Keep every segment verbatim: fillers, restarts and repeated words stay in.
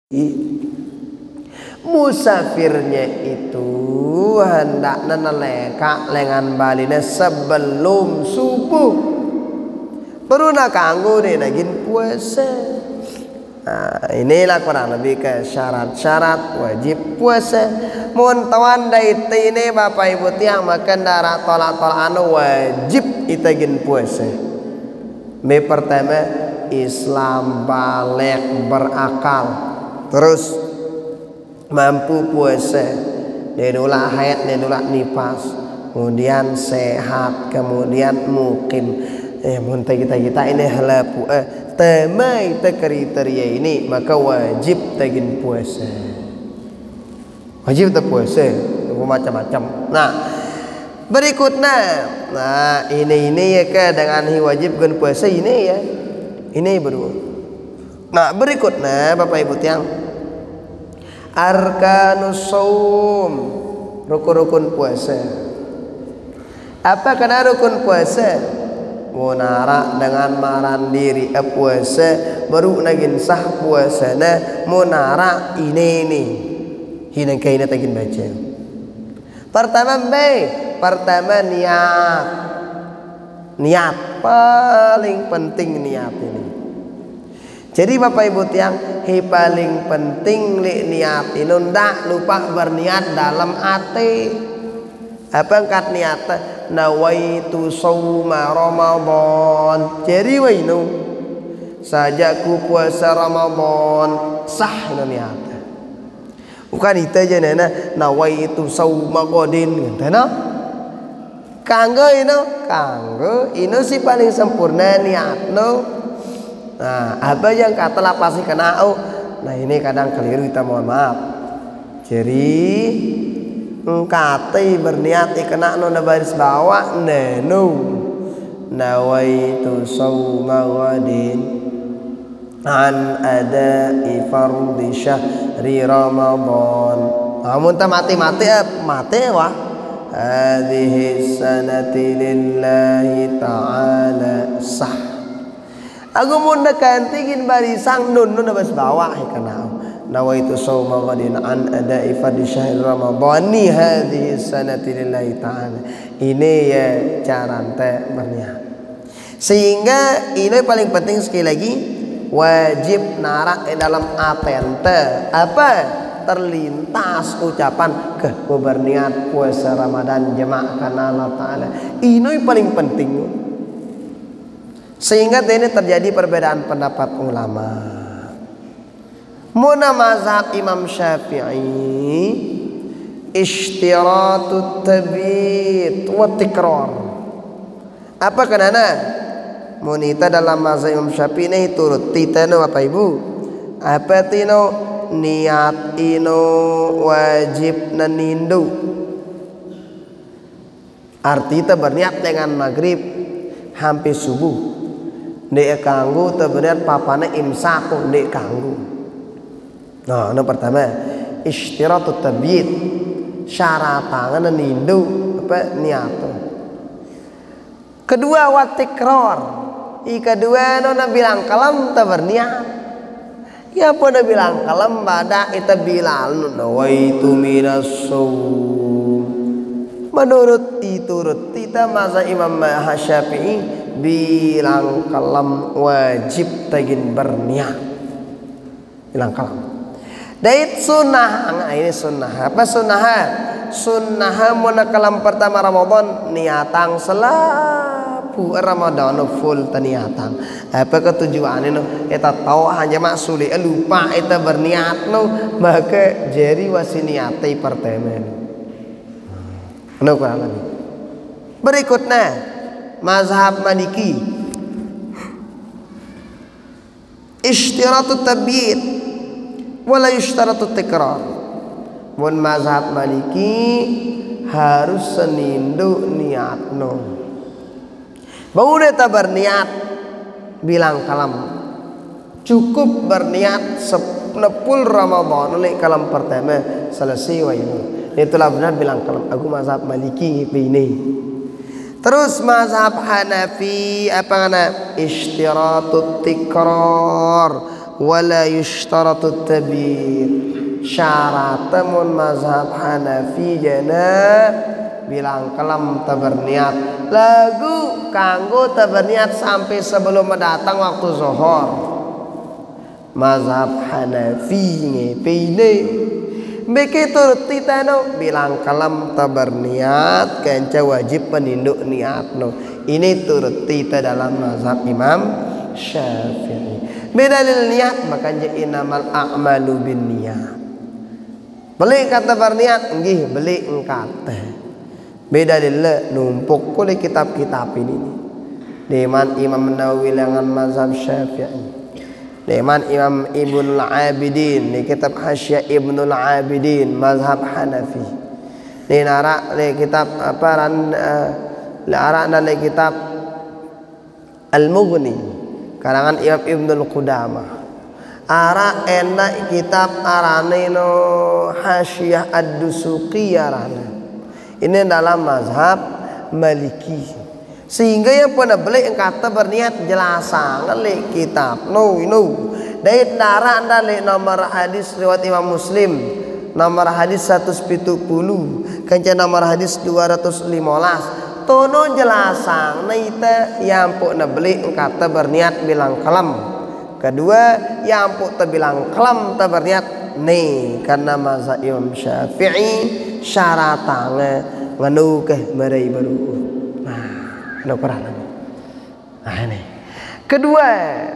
Musafirnya itu hendak neneleka lengan baline sebelum subuh. Baru nak kanggo deh nagin puasa. Nah, inilah kurang lebih ke syarat-syarat wajib puasa. Mun tawan dai ini Bapak Ibu tiang makan darah tolak-tolak anu wajib itagin puasa. Me pertama Islam balik berakal. Terus mampu puasa, nulak haid, nulak nifas, kemudian sehat, kemudian mukim. Eh, muntah kita kita ini halapu eh, temai te kriteria ini maka wajib tagin puasa. Wajib te puasa, macam-macam. Nah, berikutnya, nah ini ini ya ke dengan wajib kan puasa ini ya, ini berdua. Nah, berikutnya Bapak Ibu tiang arkanus shaum, rukun-rukun puasa. Apa kena rukun puasa? Munara dengan maran diri puasa baru nagin sah puasana munara ini ini hina kaina tagin baca. Pertama B, pertama niat. Niat paling penting niat ini. Jadi Bapak Ibu tiang, yang paling penting li niat ini ndak lupa berniat dalam hati. Apa angkat niat? Nawaitu shauma Ramadan. Jadi wainu sajaku puasa Ramadan sah ini niat. Bukan itu aja nana nawaitu shauma Qadin. Tena kanggo ini, kanggo ini si paling sempurna niat no. Nah, apa yang kata lah pasti kena oh. Nah, ini kadang keliru kita mohon maaf. Jadi engkati berniat ikena no baris bawah nenu nawaitu shauma ghadin an ada'i fardhi syahri Ramadan. Namun ta mati-mati mati wah. Hadhihi sanati lillahi ta'ala sah. Aku mau nekantigin barisang nun nun bas bawah kenal. Nawaitu shauma ghadin an ada'i fardhi syahr Ramadan hadhihi sanati lillahi ta'ala. Ini ya cara teh berniat. Sehingga ini paling penting sekali lagi wajib narak dalam atente apa terlintas ucapan ke berniat puasa Ramadan jemaah karena Allah Ta'ala. Ini paling penting. Sehingga ini terjadi perbedaan pendapat ulama. Muna mazhab Imam Syafi'i ishtiratut tabit wa tikrar. Apa kenana? Munita dalam mazhab Imam Syafi'i ini turut titano Bapak Ibu. Apa tino niat ino wajib nanindu. Arti kita berniat dengan maghrib hampir subuh. Ndek kanggo tebenar papane imsak ndek kanggo. Nah, yang pertama ishtiratut tabyid, syarat tangan nindu apa niat. Kedua wa tikrar. I kedua nona bilang kalam ta berniat. Ya pada bilang kalam pada ita bilang nawaitu minas shaum. Menurut itu kita mazhab Imam Syafi'i bilang kalam wajib tagin berniat. Bilang kalam. Dait sunnah, ini sunnah. Apa sunnah? Sunnah muna kalam pertama Ramadan niatang selapu Ramadan full taniatang. Apa ketujuan itu? Kita tahu hanya maksuli lupa kita berniat no maka jadi wasi niatai pertama. Nah, kurang lebih. Berikutnya mazhab Maliki ishtiratut tabyid wala ishtiratut tikrar. Mun mazhab Maliki harus senindu niatno. Bau deta berniat bilang kalam. Cukup berniat sepuluh Ramadan oleh kalam pertama selesai wa ini. Itulah benar bilang kalam. Aku mazhab Maliki ini. Terus mazhab Hanafi apa ngana ishtiratut tikrar wala yushtaratu tabir. Syarat temun mazhab Hanafi jana bilang kelam taberniat lagu kanggo taberniat sampai sebelum mendatang waktu zuhur. Mazhab Hanafi ngepine begitu titano bilang kelam taberniat kenca wajib peninduk niat no. Ini turut tita dalam mazhab Imam Syafi'i. Bedalil niat makanya inamal a'malu bin niat. Beli kata berniat nggih beli engkata. Beda lillah numpuk kuli kitab-kitab ini. Deman Imam Nawawi dengan mazhab Syafi'i. Deman Imam Ibnul Abidin di kitab Hasyiah Ibnul Abidin mazhab Hanafi. Di nara di kitab apa ran uh, lara dari kitab Al-Mughni karangan Imam Ibnul Qudamah. Ara enak kitab arane no Hasyiah Ad-Dusuqi arane. Ini dalam mazhab Maliki. Sehingga yang pernah beli kata berniat jelasan le kitab no no. Dari darah dari nomor hadis riwayat Imam Muslim nomor hadis seratus tujuh puluh kanca nomor hadis dua ratus lima belas tono jelasan naita yang pernah beli kata berniat bilang kalam. Kedua yang pun terbilang kelam terberniat nih karena mazhab Imam Syafi'i syaratnya nganu ke berai baru. Nah, ada Quran. Nah ini. Kedua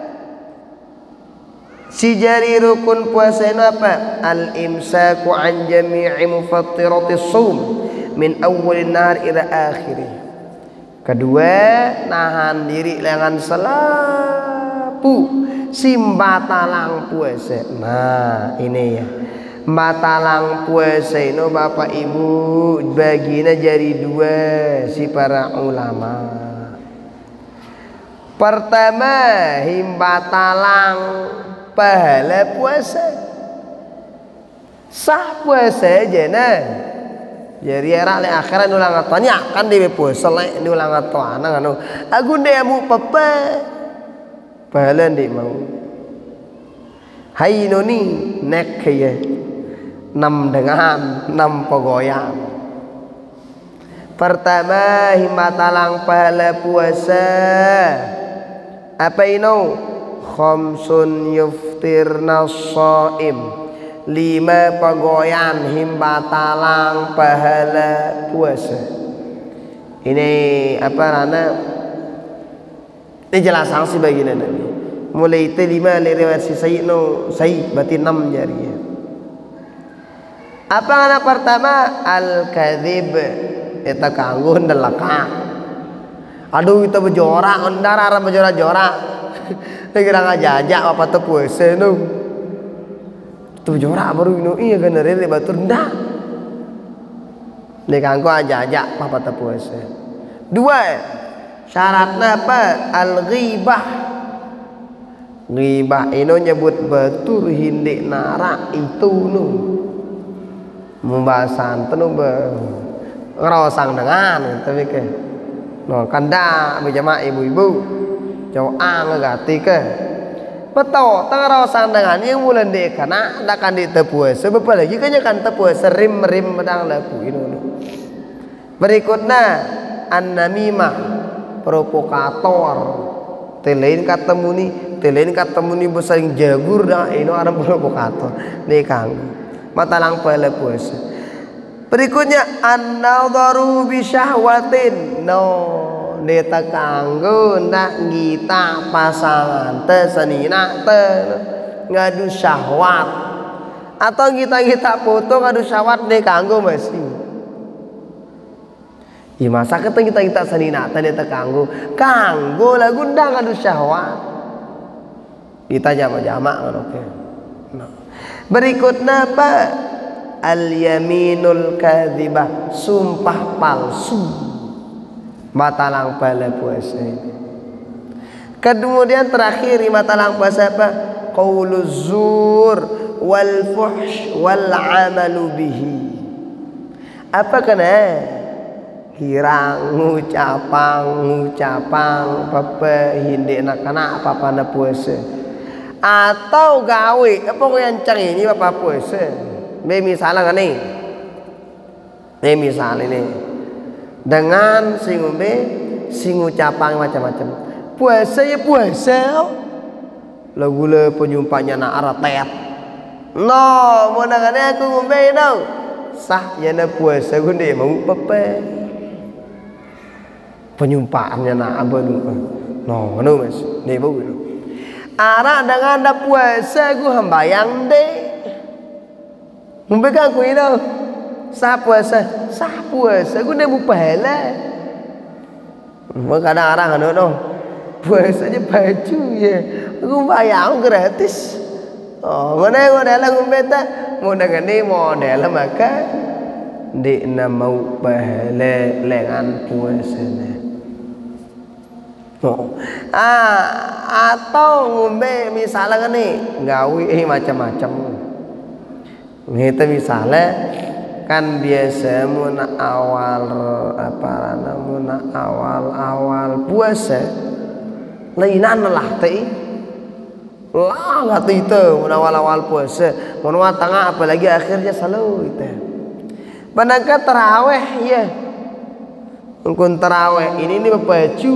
si jari rukun puasa ini apa? Al imsaku an jami'i mufattiratis shaum min awwalin nahar ila akhirih. Kedua nahan diri dengan selapu simbatalang puasa. Nah ini ya batalang puasa ini bapak ibu baginya jadi dua si para ulama. Pertama himbatalang pahala puasa sah puasa aja nah. Jadi era le akhiran ulang tanya kan di puasa le di ulang tuana anu agun dia mu papa pahala ndik mau hai noni nek ya enam dengan enam pegoyang. Pertama himatalang pahala puasa apa ino khamsun yuftirna shaim lima pegoyan himbatalang pahala puasa. Ini apa rana ini jelas sanksi bagi Nabi. Mulai itu lima lewat si Sayyid no Sayyid berarti enam jari. Apa anak pertama al-kadzib eta kanggo ndelaka. Aduh kita berjorak ondar arah berjorak-jorak. Kira ngajajak apa teu puasa nu. Teu berjorak baru nu iya ganere le batur ndak. Nek kanggo ajajak apa teu puasa. Dua syaratnya apa? Al-ghibah. Ghibah ini nyebut batur hindik nara itu nu. Membahasan penuh ngerosang dengan tapi ke no kanda berjamaah ibu-ibu jauh ngegati ke betul ngerosang dengan yang bulan dek karena ada kan di tepuasa sebab lagi kayaknya kan tepuasa rim rim pedang laku ini berikutnya an-namimah provokator telain ketemu nih telain ketemu nih besaring jagur dah ini orang provokator nih kang matalang pala puasa. Berikutnya an-nadharu bi syahwatin no neta kanggo ndak ngita pasangan teh sanina teh ngadu syahwat atau kita-kita foto ngadu syahwat deh kanggo masih. Ya masa kita kita sanina teh neta kanggo kanggo lagu ndak ngadu syahwat. Kita jama-jama oke. No. Berikutnya apa? Al-yaminul kadzibah, sumpah palsu. Matalang pala puasa ini. Kemudian terakhir matalang puasa apa? Qauluz zur wal fuhsh wal amalu bihi. Apa kena? Hirang ngucapang ngucapang papa hindek nak kana apa-apa na puasa. atau gawe apa yang cari ini apa puasa. Be misalnya kan nih, be misalnya ini dengan sing ngombe sing ucapan macam-macam puasa ya puasa lagu le penyumpahnya nak aratet no mau nangane aku ngombe tau sah ya na puasa gunde mau pepe penyumpahannya nak abang no no mas ni bau ara dengan ada puasa gue hambayang deh ngombe kan aku ini sah puasa sah puasa gue nemu pahala kadang orang kan no puasanya baju ya gue bayang gratis oh mana gue dalam ngometa mau dengan ini model maka di mau pahala lengan puasanya oh ah atau ngombe misalnya kan nih gawe eh macam-macam kita misalnya kan biasa muna awal apa namanya awal-awal puasa lainan lah teh lah nggak itu muna awal-awal puasa muna tengah apalagi akhirnya selalu itu padahal terawih ya mungkin terawih ini ini baju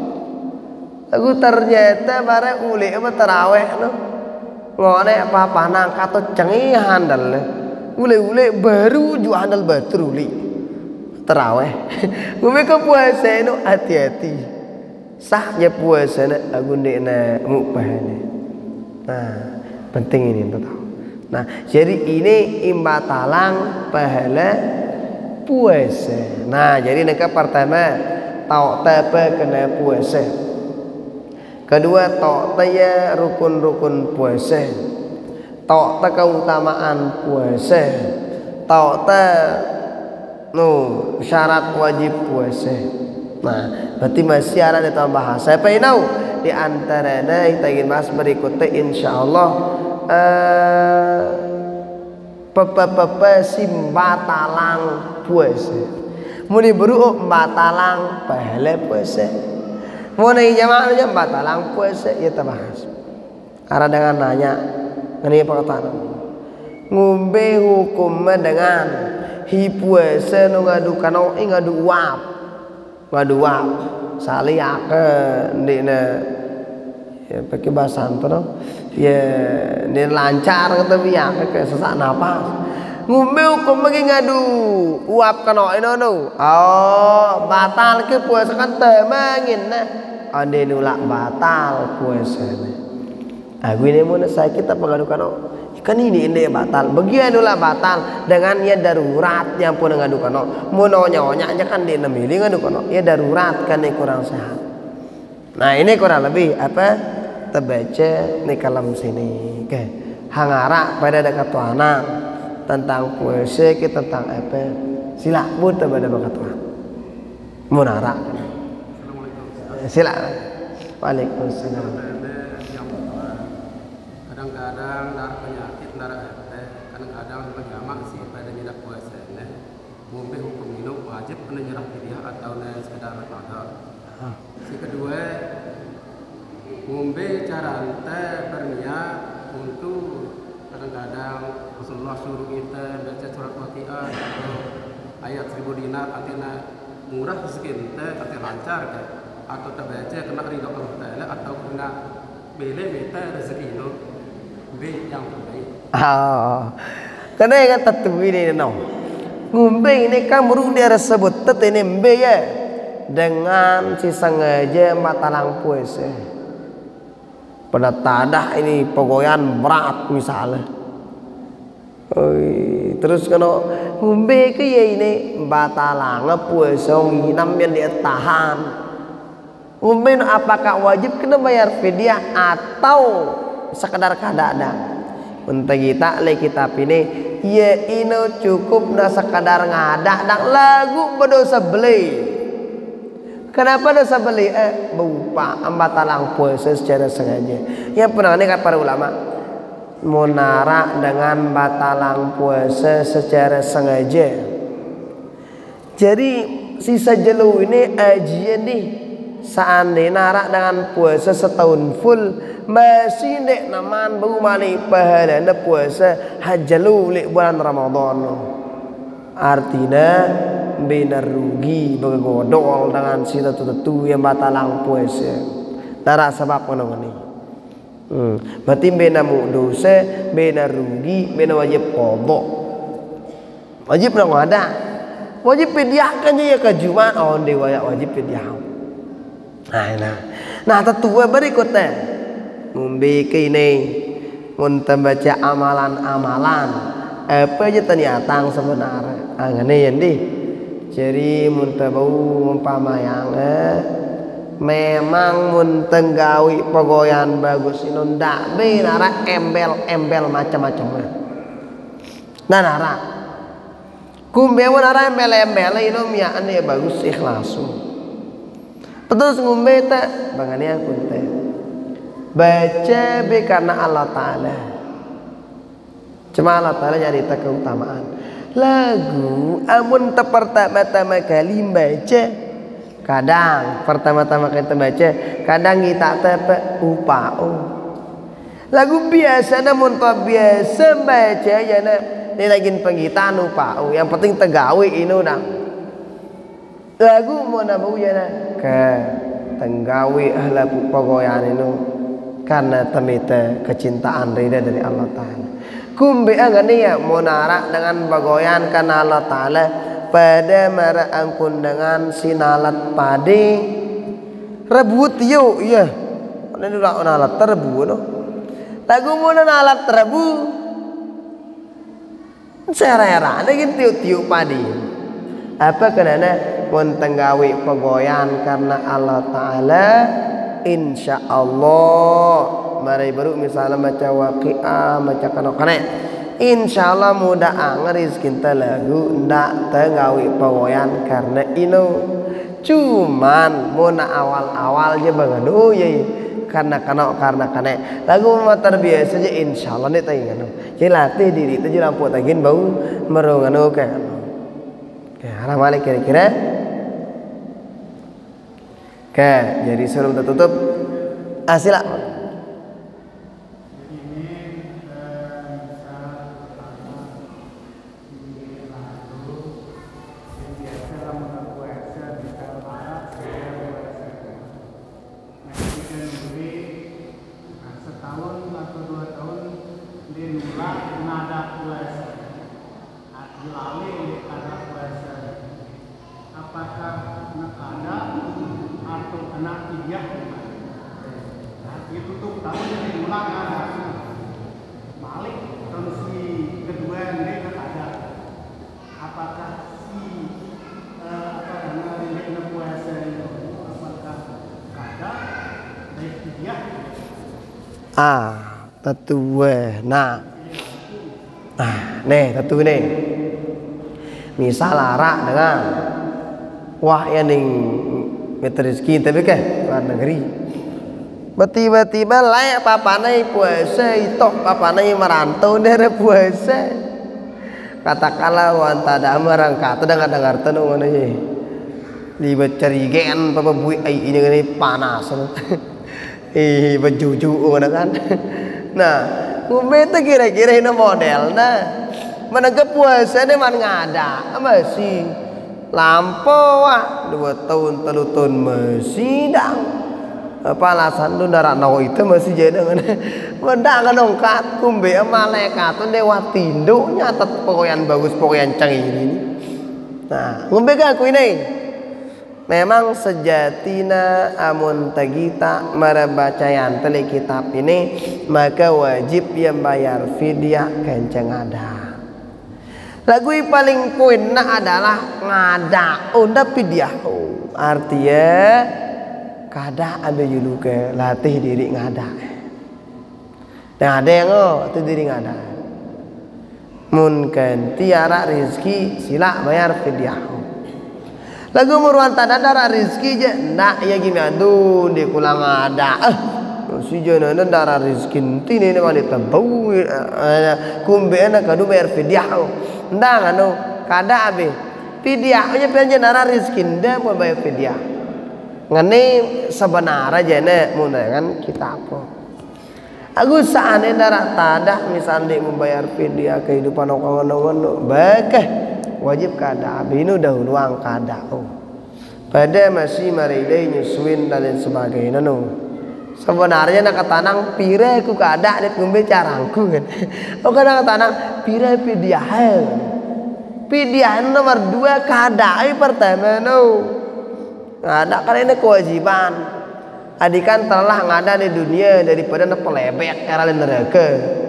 aku ternyata barang uli apa terawih no ngone apa-apa nang kato cengihan dal ule-ule baru ju handal batruli terawih ngombe ke puasa itu hati-hati sahnya puasa na agunde na mupahane nah penting ini untuk tahu nah jadi ini imbatalang pahala puasa nah jadi neka pertama tau tepe kena puasa kedua tau taya rukun-rukun puasa tok ta keutamaan puasa tok ta no syarat wajib puasa nah berarti masih ada di tambah bahasa apa ini di antaranya kita ingin bahas berikutnya insyaallah eh pepe-pepe simbatalang puasa muni beru batalang pahala puasa muni jamaah batalang puasa ya kita bahas ada dengan nanya ini perkataan ngombe hukumnya dengan hi puasa nu ngadu kano ngadu wap ngadu wap saliak ndina ya pakai bahasa antara ya dia lancar kata biak kayak sesak napas ngombe hukumnya ngadu wap kano ino no oh batal ke puasa kan temangin nah ande nulak batal puasa aku ini mau saya kita pengadukan oh kan ini ini batal begitulah batal dengan ya darurat yang pun mengadukan oh mau nyonya aja kan dia nemili ngadukan oh ya darurat kan ini kurang sehat nah ini kurang lebih apa terbaca di kalam sini oke hangara pada dekat tuana tentang puasa kita tentang apa sila buta pada dekat tuana munara sila waalaikumsalam kadang-kadang darah penyakit darah teh kadang-kadang penjamak sih pada tidak puasa nah ngombe hukum minum wajib kena nyerah fidyah atau nah sekedar qada si kedua ngombe cara teh berniat untuk kadang-kadang Rasulullah suruh kita baca surat Fatihah atau ayat seribu dinar artinya murah rezeki teh artinya lancar kan atau terbaca kena ridho Allah Taala atau kena bele minta rezeki itu yang terbaik. Ah, karena yang kata tu ini no, ngombe ini kan burung dia sebut tet ini mbe ya dengan si sengaja matalang puasa. Pada tadah ini pegoyan berat misalnya. Oi, terus kalau ngombe ke ya ini batalang puasa nginam yang dia tahan. Ngombe apakah wajib kena bayar fidyah atau sekedar kadang-kadang untuk kita le kitab ini ya ini cukup na sekadar ngadak dan lagu berdosa beli kenapa dosa beli eh berupa ambatalang puasa secara sengaja yang pernah ini kata para ulama munara dengan batalang puasa secara sengaja jadi sisa jelu ini ajian nih seandainya narak dengan puasa setahun full masih dek naman baru malik pahala na puasa hajalu lek bulan Ramadan. Artinya benar rugi bergodol dengan si tentu yang batalang puasa. Narak sebab mana ni? Hmm. Berarti benar mu dosa, benar rugi, benar wajib qada. Wajib nak ada. Wajib pidyah kan je ke Jumat on dewa wajib pidyah. Nah, nah. Nah, tetua berikutnya ngombe kini mun baca amalan-amalan apa aja ternyata sebenarnya. Ah ngene ya ndi. Jadi mun bau umpamayang eh, memang mun tenggawi pegoyan bagus ino ndak be nara embel-embel macam-macam. Nah, nara kumbe nara embel-embel ino miaan ya bagus ikhlasu. Terus ngombe tak bangane aku teh. Baca be karena Allah Ta'ala. Cuma Allah Ta'ala jadi tak keutamaan. Lagu amun pertama-tama kali baca, kadang pertama-tama kita baca, kadang kita tepe upao. Lagu biasa namun tak biasa baca ya na ni lagi penggitan upao. Yang penting tegawi ini udah. Lagu mau nabu ya na ke tenggawi ahla pegoyan ini karena temita kecintaan rida dari Allah Ta'ala. Kumbi angani ya monarak dengan bagoyan karena Allah Ta'ala pada mara angkun dengan sinalat padi rebut yuk iya ini udah nalat terbu no lagu mana nalat terbu serera ada gitu tiup padi apa kenana mentenggawi pegoyan karena Allah Ta'ala insya Allah mari baru misalnya baca waqi'ah baca kanokane insya Allah mudah angeris kita lagu ndak tenggawi pegoyan karena ino cuman muna awal-awal aja banget oh iya karena kanok karena kane lagu motor biasa aja insya Allah nih tahu kan jadi latih diri itu jadi lampu tagin bau merungan oke oke haramalik kira-kira oke jadi sebelum tertutup asila ah tetua nah nah nih tetu nih misal larak dengan wah ya ning meteriski tapi ke luar negeri tiba-tiba layak papanai puasa itu papanai merantau dari puasa katakanlah wanta ada merangkat dengan dengar tenung mana ye libet cerigen papa bui ai ini ini panas eh berjuju mana kan nah ngombe kira-kira ini model nah menegak puasa ini man ngada masih lampau wah dua tahun telu tahun masih dang apa alasan tu darah nau itu masih jadi dengan mendak nongkat kumbe malaikat tu dewa tindu nyatet pokoyan bagus pokoyan canggih ini nah ngombe aku ini memang sejatina amun tagita merabacayan teli kitab ini maka wajib yang bayar fidyah kenceng ada. Lagu yang paling poin adalah ngada unda fidyah. Oh, artinya kada ada juluke latih diri ngada. Nah ada yang oh itu diri ngada. Mun kan tiara rezeki sila bayar fidyah. Lagu muruan tak ada rezeki je nak ya gimana aduh dia kulang ada eh si jana darah rezeki nanti ni mana tabau kumbe anak kadu bayar fidyah ndak anu kada abe fidyah nya pengen darah rezeki ndak mau bayar fidyah ngene sebenarnya jene mun dengan kita apa aku saane darat tadah misalnya membayar fidyah kehidupan ngono-ngono bakah wajib kada binu dahulu ang kada oh pada masih marilai nyusuin dan lain sebagainya no sebenarnya nak tanang pire ku kada det ngombe carangku kan oh kadang tanang pire fidyah fidyah nomor dua kada ai pertama no ada karena ini kewajiban adikan telah ngada di dunia daripada nak pelebek era neraka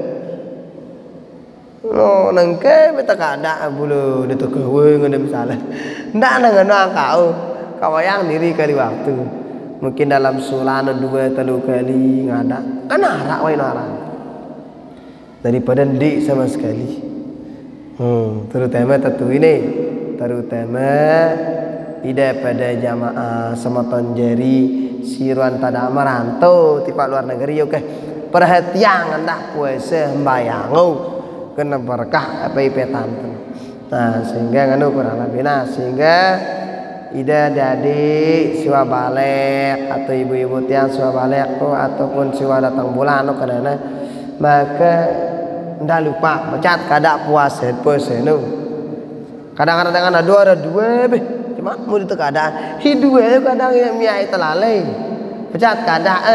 no nangke beta kada bulu de tu kewe ngene misalnya ndak nangono kau kawayang diri kali waktu mungkin dalam sulana dua telu kali ngada kan arak wae arak daripada ndik sama sekali hmm terutama tentu ini terutama tidak pada jamaah semoton jari siruan tada merantau tipe luar negeri oke perhatian hendak puasa mbayang kena berkah apa ipetan nah sehingga nganu kurang lebih nah sehingga ida adik siwa balik atau ibu-ibu tiang siwa balik tuh ataupun siwa datang bulan no karena maka ndak lupa bacat kada puasa puasa no kadang-kadang ada dua ada dua beh cuma mau itu keadaan hidup kadang yang miai telalai pecat keadaan